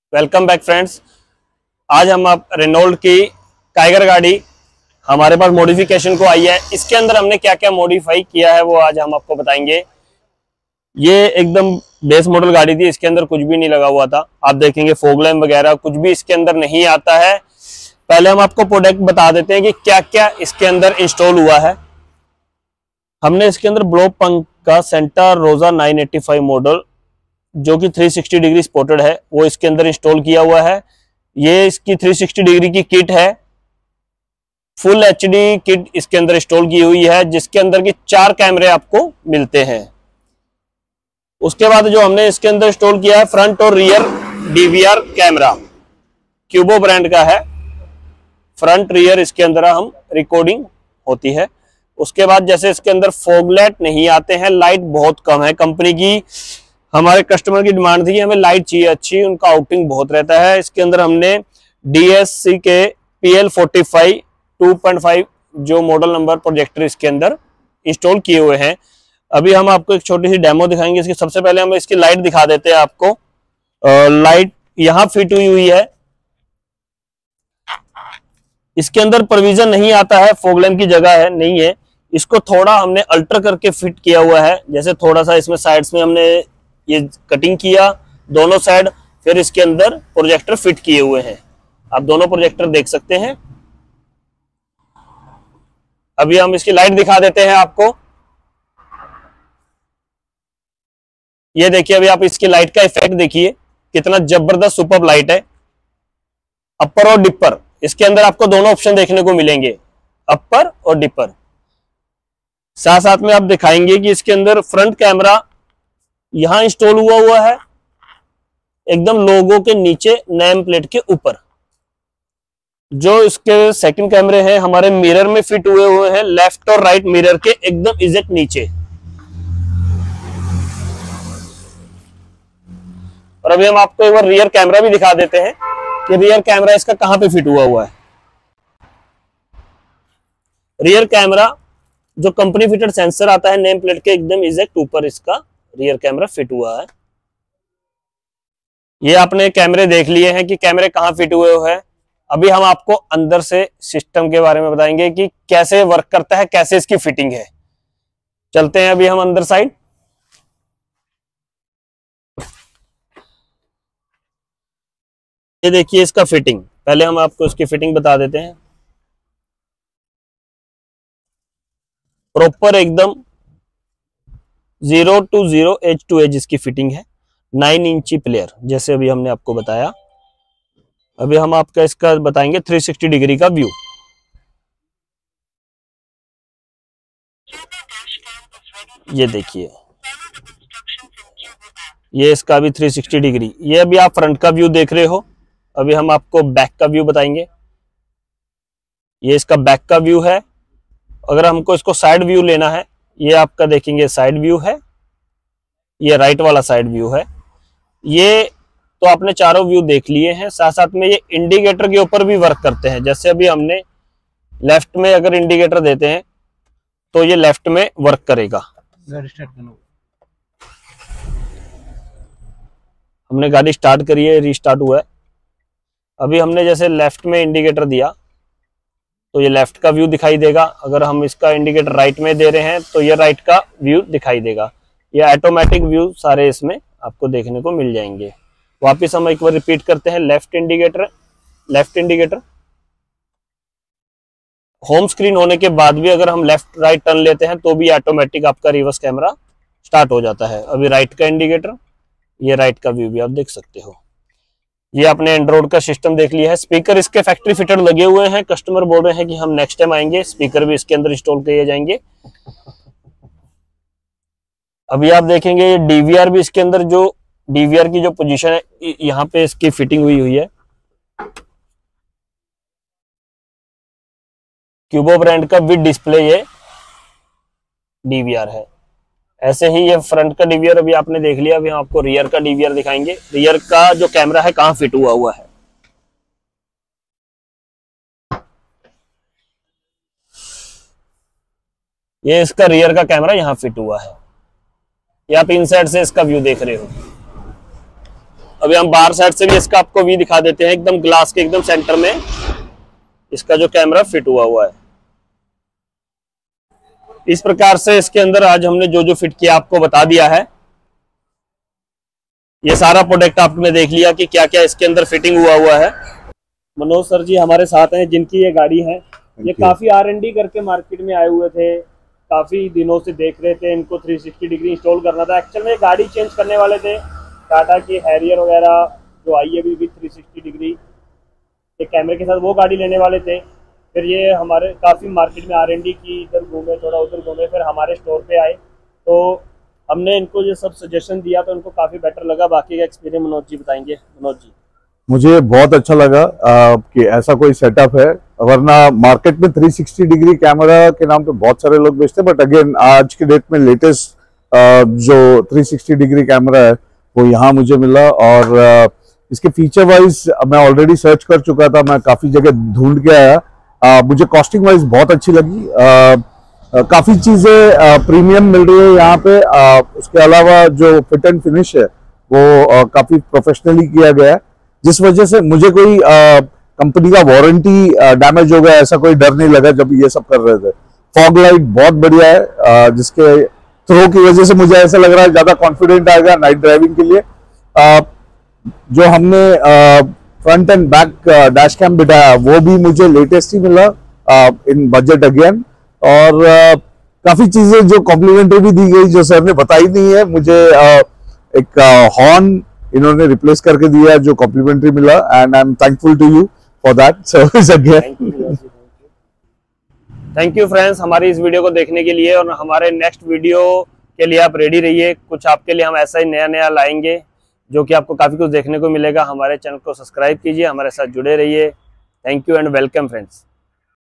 Welcome back friends. आज हम आप रेनॉल्ट की टाइगर गाड़ी हमारे पास मॉडिफिकेशन को आई है। इसके अंदर हमने क्या क्या मॉडिफाई किया है वो आज हम आपको बताएंगे। ये एकदम बेस मॉडल गाड़ी थी, इसके अंदर कुछ भी नहीं लगा हुआ था। आप देखेंगे फॉग लैम्प वगैरह कुछ भी इसके अंदर नहीं आता है। पहले हम आपको प्रोडक्ट बता देते हैं कि क्या क्या इसके अंदर इंस्टॉल हुआ है। हमने इसके अंदर ब्लो पंख का सेंटा रोजा 985 मॉडल जो कि 360 डिग्री स्पॉटेड है वो इसके अंदर इंस्टॉल किया हुआ है। ये इसकी 360 डिग्री की किट है, फुल एचडी किट इसके अंदर इंस्टॉल की हुई है, जिसके अंदर की 4 कैमरे आपको मिलते हैं। उसके बाद जो हमने इसके अंदर इंस्टॉल किया है फ्रंट और rear DVR camera, Qubo brand का है। फ्रंट रियर इसके अंदर हम रिकॉर्डिंग होती है। उसके बाद जैसे इसके अंदर फॉगलाइट नहीं आते हैं, लाइट बहुत कम है। कंपनी की हमारे कस्टमर की डिमांड थी कि हमें लाइट चाहिए अच्छी, उनका आउटिंग बहुत रहता है। इसके अंदर हमने DSC के PL45 2.5 जो मॉडल नंबर प्रोजेक्टर इसके अंदर इंस्टॉल किए हुए हैं। अभी हम आपको एक छोटी सी डेमो दिखाएंगे इसकी। सबसे पहले हम इसकी लाइट दिखा देते हैं आपको। लाइट यहाँ फिट हुई है। इसके अंदर प्रोविजन नहीं आता है, फॉग लैम्प की जगह है नहीं है। इसको थोड़ा हमने अल्टर करके फिट किया हुआ है। जैसे थोड़ा सा इसमें साइड्स में हमने ये कटिंग किया दोनों साइड, फिर इसके अंदर प्रोजेक्टर फिट किए हुए हैं। आप दोनों प्रोजेक्टर देख सकते हैं। अभी हम इसकी लाइट दिखा देते हैं आपको। ये देखिए, अभी आप इसकी लाइट का इफेक्ट देखिए, कितना जबरदस्त सुपर्ब लाइट है। अपर और डिपर इसके अंदर आपको दोनों ऑप्शन देखने को मिलेंगे, अपर और डिपर। साथ साथ में आप दिखाएंगे कि इसके अंदर फ्रंट कैमरा यहां इंस्टॉल हुआ है, एकदम लोगो के नीचे नेम प्लेट के ऊपर। जो इसके सेकंड कैमरे हैं हमारे मिरर में फिट हुए हैं, लेफ्ट और राइट मिरर के एकदम एग्जैक्ट नीचे। और अभी हम आपको एक बार रियर कैमरा भी दिखा देते हैं कि रियर कैमरा इसका कहां पे फिट हुआ है। रियर कैमरा जो कंपनी फिटेड सेंसर आता है नेम प्लेट के एकदम एग्जैक्ट ऊपर इसका रियर कैमरा फिट हुआ है। ये आपने कैमरे देख लिए हैं कि कैमरे कहां फिट हुए हैं। अभी हम आपको अंदर से सिस्टम के बारे में बताएंगे कि कैसे वर्क करता है, कैसे इसकी फिटिंग है। चलते हैं अभी हम अंदर साइड। ये देखिए इसका फिटिंग। पहले हम आपको इसकी फिटिंग बता देते हैं। प्रॉपर एकदम 0 to 0 एज टू एज इसकी फिटिंग है। 9 इंची प्लेयर जैसे अभी हमने आपको बताया। अभी हम आपका इसका बताएंगे 360 डिग्री का व्यू। ये देखिए, ये इसका अभी 360 डिग्री। ये अभी आप फ्रंट का व्यू देख रहे हो। अभी हम आपको बैक का व्यू बताएंगे। ये इसका बैक का व्यू है। अगर हमको इसको साइड व्यू लेना है, ये आपका देखेंगे साइड व्यू है, ये राइट वाला साइड व्यू है। ये तो आपने चारों व्यू देख लिए हैं। साथ साथ में ये इंडिकेटर के ऊपर भी वर्क करते हैं। जैसे अभी हमने लेफ्ट में अगर इंडिकेटर देते हैं तो ये लेफ्ट में वर्क करेगा। हमने गाड़ी स्टार्ट करी है, रीस्टार्ट हुआ है। अभी हमने जैसे लेफ्ट में इंडिकेटर दिया तो ये लेफ्ट का व्यू दिखाई देगा। अगर हम इसका इंडिकेटर राइट में दे रहे हैं तो ये राइट का व्यू दिखाई देगा। ये ऑटोमेटिक व्यू सारे इसमें आपको देखने को मिल जाएंगे। वापस हम एक बार रिपीट करते हैं। लेफ्ट इंडिकेटर होम स्क्रीन होने के बाद भी अगर हम लेफ्ट राइट टर्न लेते हैं तो भी ऑटोमेटिक आपका रिवर्स कैमरा स्टार्ट हो जाता है। अभी राइट का इंडिकेटर, ये राइट का व्यू भी आप देख सकते हो। ये आपने एंड्रॉइड का सिस्टम देख लिया है। स्पीकर इसके फैक्ट्री फिटेड लगे हुए हैं। कस्टमर बोल रहे हैं कि हम नेक्स्ट टाइम आएंगे, स्पीकर भी इसके अंदर इंस्टॉल किए जाएंगे। अभी आप देखेंगे ये डीवीआर भी इसके अंदर, जो डीवीआर की जो पोजीशन है यहाँ पे इसकी फिटिंग हुई है। क्यूबो ब्रांड का विद डिस्प्ले ये डीवीआर है। ऐसे ही ये फ्रंट का डीवीआर अभी आपने देख लिया। अभी हम आपको रियर का डीवीआर दिखाएंगे। रियर का जो कैमरा है कहां फिट हुआ है। ये इसका रियर का कैमरा यहां फिट हुआ है। ये आप इनसाइड से इसका व्यू देख रहे हो। अभी हम बाहर साइड से भी इसका आपको व्यू दिखा देते हैं। एकदम ग्लास के एकदम सेंटर में इसका जो कैमरा फिट हुआ है। इस प्रकार से इसके अंदर आज हमने जो जो फिट किया आपको बता दिया है। ये सारा प्रोडक्ट आपने देख लिया कि क्या क्या इसके अंदर फिटिंग हुआ है। मनोज सर जी हमारे साथ हैं, जिनकी ये गाड़ी है। ये काफी R&D करके मार्केट में आए हुए थे, काफी दिनों से देख रहे थे। इनको 360 डिग्री इंस्टॉल करना था। एक्चुअल में गाड़ी चेंज करने वाले थे, टाटा की हैरियर वगैरह जो आई है अभी विद 360 डिग्री एक कैमरे के साथ, वो गाड़ी लेने वाले थे। फिर ये हमारे काफ़ी मार्केट में R&D की, इधर घूमे थोड़ा उधर घूमे, फिर हमारे स्टोर पे आए तो हमने इनको ये सब सजेशन दिया तो इनको काफ़ी बेटर लगा। बाकी का एक्सपीरियंस मनोज जी बताएंगे। मनोज जी। मुझे बहुत अच्छा लगा कि ऐसा कोई सेटअप है, वरना मार्केट में 360 डिग्री कैमरा के नाम पे बहुत सारे लोग बेचते हैं, बट अगेन आज के डेट में लेटेस्ट जो 360 डिग्री कैमरा है वो यहाँ मुझे मिला। और इसके फीचर वाइज मैं ऑलरेडी सर्च कर चुका था, मैं काफ़ी जगह ढूंढ के आया। मुझे कॉस्टिंग वाइज बहुत अच्छी लगी। काफ़ी चीज़ें प्रीमियम मिल रही है यहाँ पे। उसके अलावा जो फिट एंड फिनिश है वो काफ़ी प्रोफेशनली किया गया है, जिस वजह से मुझे कोई कंपनी का वारंटी डैमेज हो गया ऐसा कोई डर नहीं लगा जब ये सब कर रहे थे। फॉग लाइट बहुत बढ़िया है, जिसके थ्रो की वजह से मुझे ऐसा लग रहा है ज्यादा कॉन्फिडेंट आएगा नाइट ड्राइविंग के लिए। जो हमने front and back dash cam बिठाया वो भी मुझे लेटेस्ट ही मिला इन बजट अगेन। और काफी चीजें जो कॉम्प्लीमेंट्री भी दी गई जो सर ने बताई नहीं है मुझे। एक हॉर्न इन्होंने रिप्लेस करके दिया जो कॉम्प्लीमेंट्री मिला, and I am thankful to you for that service again. Thank you friends हमारी इस वीडियो को देखने के लिए, और हमारे नेक्स्ट वीडियो के लिए आप रेडी रहिए। कुछ आपके लिए हम ऐसा ही नया नया लाएंगे जो कि आपको काफी कुछ देखने को मिलेगा। हमारे चैनल को सब्सक्राइब कीजिए, हमारे साथ जुड़े रहिए। Thank you and welcome friends.